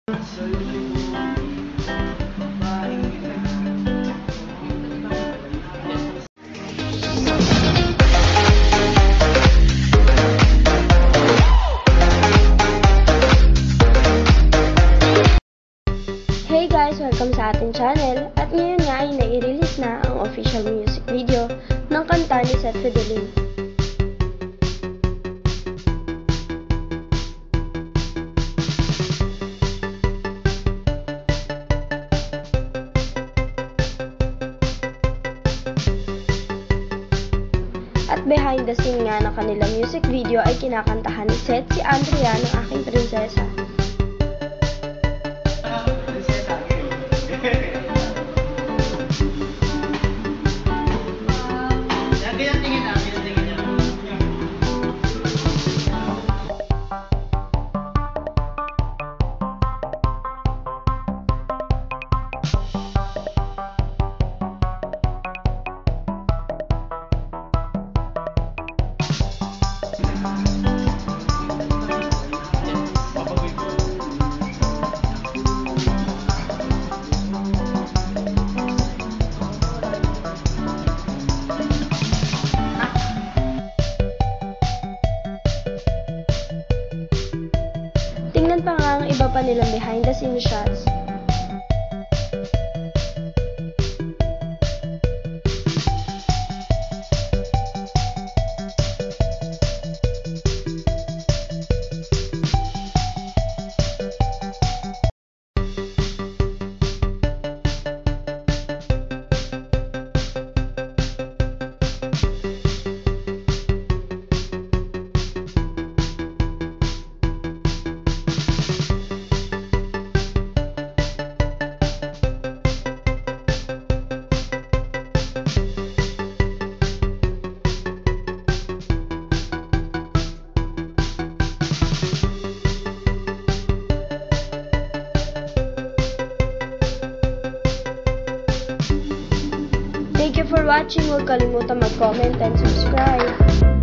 Hey guys! Welcome sa ating channel. At ngayon nga ay nai-release na ang official music video ng kanta ni Seth Fedelin. At behind the scene nga ng kanilang music video ay kinakantahan ni Seth si Andrea ng Aking Prinsesa. Tingnan pa nga ang iba pa nilang behind the scenes shots. Thank you for watching. Huwag kalimutan mag-comment and subscribe.